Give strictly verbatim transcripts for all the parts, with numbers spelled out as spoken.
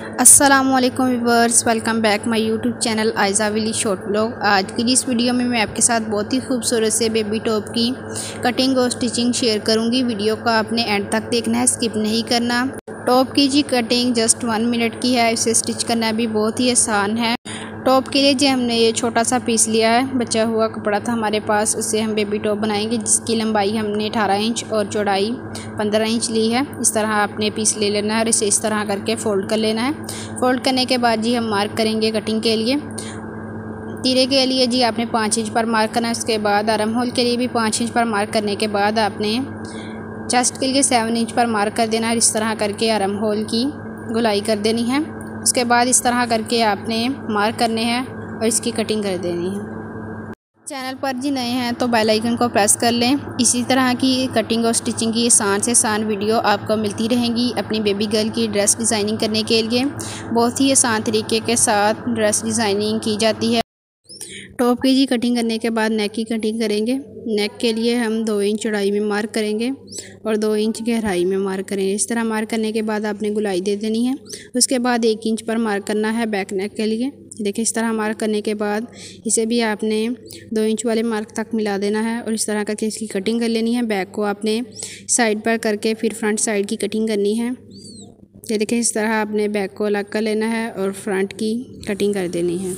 अस्सलामुअलैकुम viewers, welcome back my YouTube channel Ayza विली short blog. आज की इस वीडियो में मैं आपके साथ बहुत ही खूबसूरत से बेबी टॉप की कटिंग और स्टिचिंग शेयर करूंगी। वीडियो को आपने एंड तक देखना है, स्किप नहीं करना। टॉप की जी कटिंग जस्ट वन मिनट की है, इसे स्टिच करना भी बहुत ही आसान है। टॉप के लिए जी हमने ये छोटा सा पीस लिया है, बचा हुआ कपड़ा था हमारे पास, उससे हम बेबी टॉप बनाएंगे जिसकी लंबाई हमने अठारह इंच और चौड़ाई पंद्रह इंच ली है। इस तरह आपने पीस ले लेना है और इसे इस तरह करके फ़ोल्ड कर लेना है। फ़ोल्ड करने के बाद जी हम मार्क करेंगे कटिंग के लिए। तीरे के लिए जी आपने पाँच इंच पर मार्क करना है। उसके बाद आर्म होल के लिए भी पाँच इंच पर मार्क करने के बाद आपने चेस्ट के लिए सेवन इंच पर मार्क कर देना है। इस तरह करके आर्म होल की गुलाई कर देनी है। उसके बाद इस तरह करके आपने मार्क करने हैं और इसकी कटिंग कर देनी है। चैनल पर जी नए हैं तो बेल आइकन को प्रेस कर लें। इसी तरह की कटिंग और स्टिचिंग की आसान से आसान वीडियो आपको मिलती रहेंगी अपनी बेबी गर्ल की ड्रेस डिज़ाइनिंग करने के लिए। बहुत ही आसान तरीके के साथ ड्रेस डिज़ाइनिंग की जाती है। टॉप की जी कटिंग करने के बाद नेक की कटिंग करेंगे। नेक के लिए हम दो इंच चौड़ाई में मार्क करेंगे और दो इंच गहराई में मार्क करेंगे। इस तरह मार्क करने के बाद आपने गुलाई दे देनी है। उसके बाद एक इंच पर मार्क करना है बैक नेक के लिए। देखिए इस तरह मार्क करने के बाद इसे भी आपने दो इंच वाले मार्क तक मिला देना है और इस तरह करके इसकी कटिंग कर लेनी है। बैक को आपने साइड पर करके फिर फ्रंट साइड की कटिंग करनी है। ये देखिए इस तरह आपने बैक को अलग कर लेना है और फ्रंट की कटिंग कर देनी है।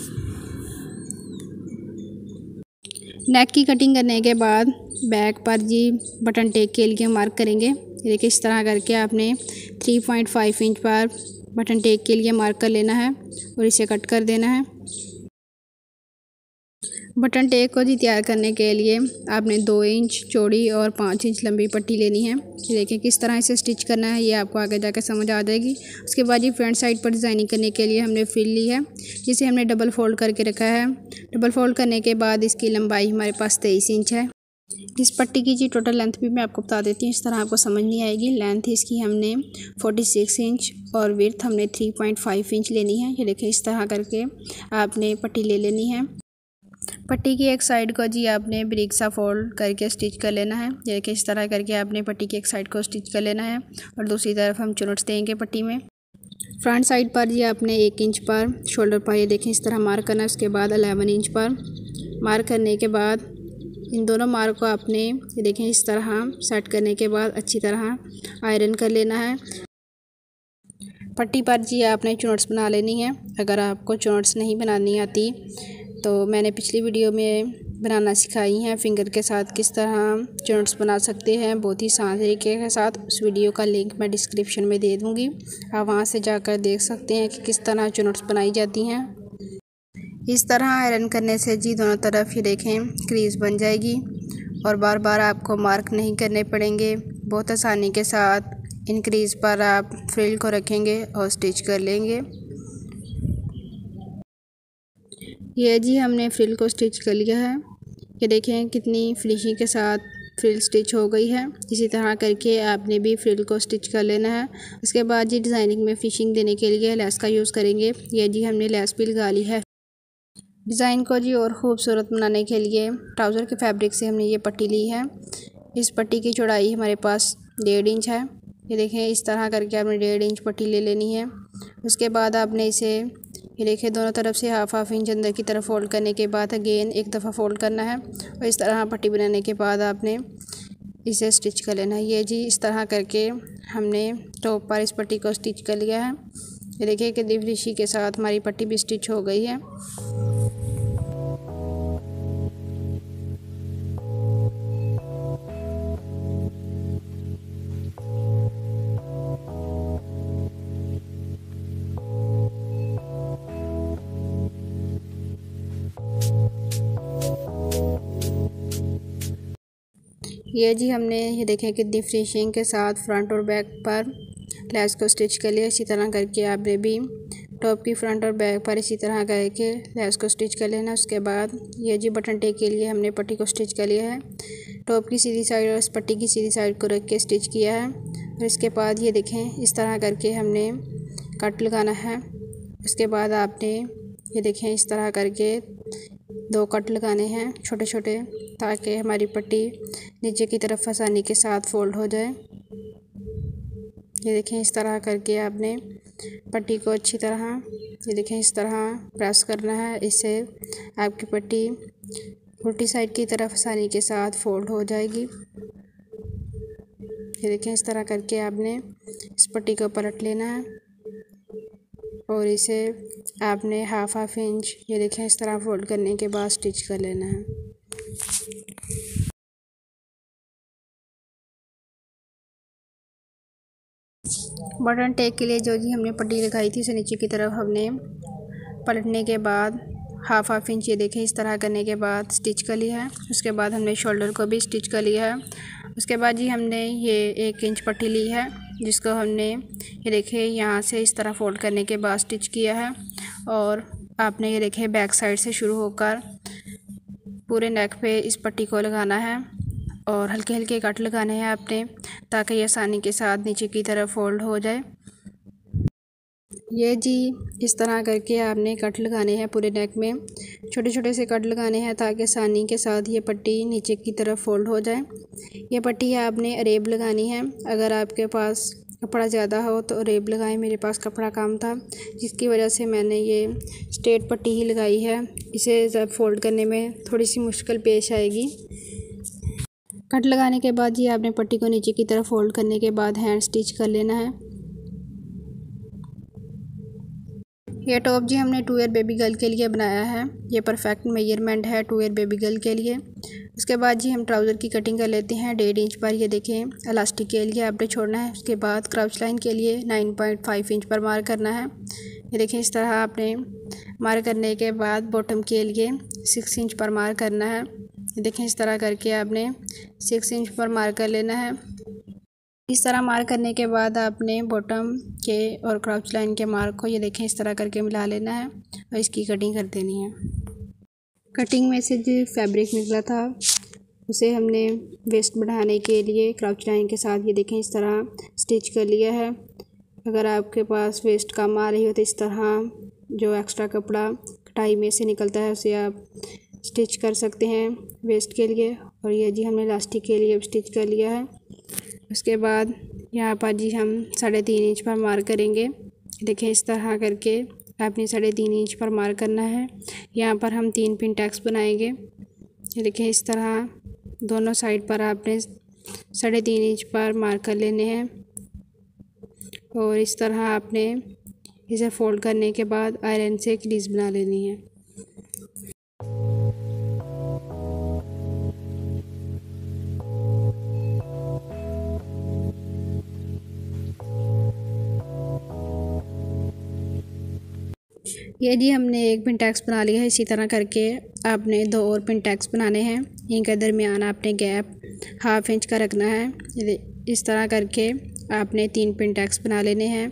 नेक की कटिंग करने के बाद बैक पर जी बटन टेक के लिए मार्क करेंगे। देखिए इस तरह करके आपने थ्री पॉइंट फाइव इंच पर बटन टेक के लिए मार्क कर लेना है और इसे कट कर देना है। बटन टेक को जी तैयार करने के लिए आपने दो इंच चौड़ी और पाँच इंच लंबी पट्टी लेनी है। देखिए किस तरह इसे स्टिच करना है ये आपको आगे जाकर समझ आ जाएगी। उसके बाद जी फ्रंट साइड पर डिज़ाइनिंग करने के लिए हमने फ्रिल ली है जिसे हमने डबल फोल्ड करके रखा है। डबल फोल्ड करने के बाद इसकी लंबाई हमारे पास तेईस इंच है। इस पट्टी की जी टोटल लेंथ भी मैं आपको बता देती हूँ, इस तरह आपको समझ नहीं आएगी। लेंथ इसकी हमने छियालीस इंच और विड्थ हमने तीन पॉइंट पाँच इंच लेनी है। ये देखिए इस तरह करके आपने पट्टी ले लेनी है। पट्टी की एक साइड को जी आपने ब्रिक सा फोल्ड करके स्टिच कर लेना है। ये देखिए इस तरह करके आपने पट्टी की एक साइड को स्टिच कर लेना है और दूसरी तरफ हम चुनट्स देंगे पट्टी में। फ्रंट साइड पर जी आपने एक इंच पर शोल्डर पर ये देखें इस तरह मार्क करना है। उसके बाद अलेवन इंच पर मार्क करने के बाद इन दोनों मार्क को आपने ये देखें इस तरह सेट करने के बाद अच्छी तरह आयरन कर लेना है। पट्टी पर जी आपने चुनट्स बना लेनी है। अगर आपको चुनट्स नहीं बनानी आती तो मैंने पिछली वीडियो में बनाना सिखाई हैं फिंगर के साथ किस तरह चुनट्स बना सकते हैं बहुत ही आसान तरीके के साथ। उस वीडियो का लिंक मैं डिस्क्रिप्शन में दे दूँगी, आप वहाँ से जाकर देख सकते हैं कि किस तरह चुनट्स बनाई जाती हैं। इस तरह आयरन करने से जी दोनों तरफ ये देखें क्रीज बन जाएगी और बार बार आपको मार्क नहीं करने पड़ेंगे। बहुत आसानी के साथ इन क्रीज पर आप फ्रिल को रखेंगे और स्टिच कर लेंगे। ये जी हमने फ्रिल को स्टिच कर लिया है। ये देखें कितनी फिनिशिंग के साथ फ्रिल स्टिच हो गई है। इसी तरह करके आपने भी फ्रिल को स्टिच कर लेना है। उसके बाद जी डिज़ाइनिंग में फिनिशिंग देने के लिए लेस का यूज़ करेंगे। ये जी हमने लेस भी लगा ली है। डिज़ाइन को जी और ख़ूबसूरत बनाने के लिए ट्राउज़र के फैब्रिक से हमने ये पट्टी ली है। इस पट्टी की चौड़ाई हमारे पास डेढ़ इंच है। ये देखें इस तरह करके आपने डेढ़ इंच पट्टी ले लेनी है। उसके बाद आपने इसे ये देखिए दोनों तरफ से हाफ हाफ इंच अंदर की तरफ फोल्ड करने के बाद अगेन एक दफ़ा फोल्ड करना है और इस तरह पट्टी बनाने के बाद आपने इसे स्टिच कर लेना है। ये जी इस तरह करके हमने टॉप पर इस पट्टी को स्टिच कर लिया है। ये देखिए कि फिनिशी के साथ हमारी पट्टी भी स्टिच हो गई है। ये जी हमने ये देखें कि फिनिशिंग के साथ फ्रंट और बैक पर लेस को स्टिच कर लिया। इसी तरह करके आपने भी टॉप की फ्रंट और बैक पर इसी तरह करके लेस को स्टिच कर लेना। उसके बाद ये जी बटन टेक के लिए हमने पट्टी को स्टिच कर लिया है। टॉप की सीधी साइड और इस पट्टी की सीधी साइड को रख के स्टिच किया है और इसके बाद ये देखें इस तरह करके हमने कट लगाना है। उसके बाद आपने ये देखें इस तरह करके दो कट लगाने हैं छोटे छोटे, ताकि हमारी पट्टी नीचे की तरफ आसानी के साथ फोल्ड हो जाए। ये देखें इस तरह करके आपने पट्टी को अच्छी तरह ये देखें इस तरह प्रेस करना है। इससे आपकी पट्टी उल्टी साइड की तरफ आसानी के साथ फोल्ड हो जाएगी। ये देखें इस तरह करके आपने इस पट्टी को पलट लेना है और इसे आपने हाफ हाफ इंच ये देखें इस तरह फोल्ड करने के बाद स्टिच कर लेना है। बटन टेक के लिए जो जी हमने पट्टी लगाई थी उसे नीचे की तरफ हमने पलटने के बाद हाफ हाफ इंच ये देखें इस तरह करने के बाद स्टिच कर लिया है। उसके बाद हमने शोल्डर को भी स्टिच कर लिया है। उसके बाद जी हमने ये एक इंच पट्टी ली है जिसको हमने ये देखें यहाँ से इस तरह फोल्ड करने के बाद स्टिच किया है और आपने ये देखें बैक साइड से शुरू होकर पूरे नेक पे इस पट्टी को लगाना है और हल्के हल्के कट लगाने हैं आपने ताकि ये आसानी के साथ नीचे की तरफ फोल्ड हो जाए। ये जी इस तरह करके आपने कट लगाने हैं पूरे नेक में, छोटे छोटे से कट लगाने हैं ताकि आसानी के साथ ये पट्टी नीचे की तरफ फोल्ड हो जाए। ये पट्टी आपने अरेब लगानी है। अगर आपके पास कपड़ा ज़्यादा हो तो अरेब लगाएं। मेरे पास कपड़ा कम था जिसकी वजह से मैंने ये स्ट्रेट पट्टी ही लगाई है। इसे जब फोल्ड करने में थोड़ी सी मुश्किल पेश आएगी। कट लगाने के बाद जी आपने पट्टी को नीचे की तरफ फोल्ड करने के बाद हैंड स्टिच कर लेना है। ये टॉप जी हमने टू ईयर बेबी गर्ल के लिए बनाया है। ये परफेक्ट मेजरमेंट है टू ईयर बेबी गर्ल के लिए। उसके बाद जी हम ट्राउज़र की कटिंग कर लेते हैं डेढ़ इंच पर। ये देखें इलास्टिक के लिए आपने छोड़ना है। उसके बाद क्राउच लाइन के लिए नाइन पॉइंट फाइव इंच पर मार्क करना है। ये देखें इस तरह आपने मार्क करने के बाद बॉटम के लिए सिक्स इंच पर मार्क करना है। ये देखें इस तरह करके आपने सिक्स इंच पर मार्क कर लेना है। इस तरह मार्क करने के बाद आपने बॉटम के और क्राउच लाइन के मार्क को ये देखें इस तरह करके मिला लेना है और इसकी कटिंग कर देनी है। कटिंग में से जो फैब्रिक निकला था उसे हमने वेस्ट बढ़ाने के लिए क्राउच लाइन के साथ ये देखें इस तरह स्टिच कर लिया है। अगर आपके पास वेस्ट कम आ रही हो तो इस तरह जो एक्स्ट्रा कपड़ा कटाई में से निकलता है उसे आप स्टिच कर सकते हैं वेस्ट के लिए। और ये जी हमने इलास्टिक के लिए स्टिच कर लिया है। उसके बाद यहाँ पर जी हम साढ़े तीन इंच पर मार्क करेंगे। देखें इस तरह करके आपने साढ़े तीन इंच पर मार्क करना है। यहाँ पर हम तीन पिन टैक्स बनाएंगे। ये देखें इस तरह दोनों साइड पर आपने साढ़े तीन इंच पर मार्क कर लेने हैं और इस तरह आपने इसे फोल्ड करने के बाद आयरन से क्रीज बना लेनी है। ये जी हमने एक पिन टैक्स बना लिया है। इसी तरह करके आपने दो और पिन टैक्स बनाने हैं। इनके दरमियान आपने गैप हाफ इंच का रखना है। इस तरह करके आपने तीन पिन टैक्स बना लेने हैं।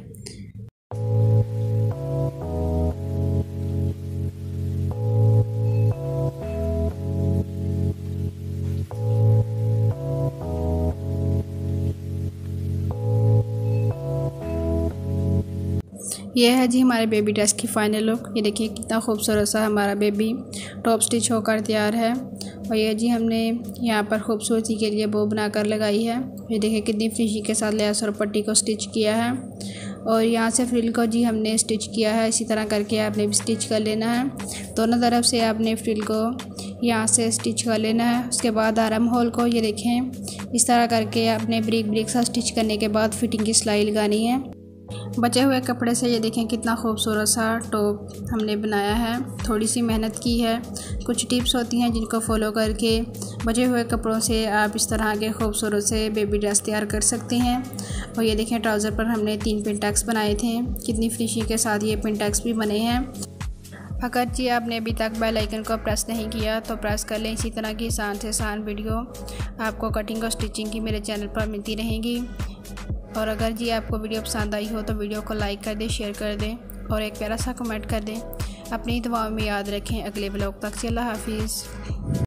यह है जी हमारे बेबी ड्रेस की फ़ाइनल लुक। ये देखिए कितना खूबसूरत सा हमारा बेबी टॉप स्टिच होकर तैयार है। और ये जी हमने यहाँ पर खूबसूरती के लिए बो बनाकर लगाई है। ये देखिए कितनी फिनिशिंग के साथ लेस और पट्टी को स्टिच किया है और यहाँ से फ्रिल को जी हमने स्टिच किया है। इसी तरह करके आपने भी स्टिच कर लेना है। दोनों तरफ से आपने फ्रिल को यहाँ से स्टिच कर लेना है। उसके बाद आर्म होल को ये देखें इस तरह करके आपने ब्रिक ब्रिक सा स्टिच करने के बाद फिटिंग की सिलाई लगानी है। बचे हुए कपड़े से ये देखें कितना खूबसूरत सा टॉप हमने बनाया है। थोड़ी सी मेहनत की है। कुछ टिप्स होती हैं जिनको फॉलो करके बचे हुए कपड़ों से आप इस तरह के खूबसूरत से बेबी ड्रेस तैयार कर सकते हैं। और ये देखें ट्राउज़र पर हमने तीन पिन टैक्स बनाए थे। कितनी फिनिशिंग के साथ ये पिन टैक्स भी बने हैं। अगर जी आपने अभी तक बेल आइकन को प्रेस नहीं किया तो प्रेस कर लें। इसी तरह की आसान से आसान वीडियो आपको कटिंग और स्टिचिंग की मेरे चैनल पर मिलती रहेंगी। और अगर जी आपको वीडियो पसंद आई हो तो वीडियो को लाइक कर दें, शेयर कर दें और एक प्यारा सा कमेंट कर दें। अपनी दुआओं में याद रखें। अगले ब्लॉग तक अल्लाह हाफिज़।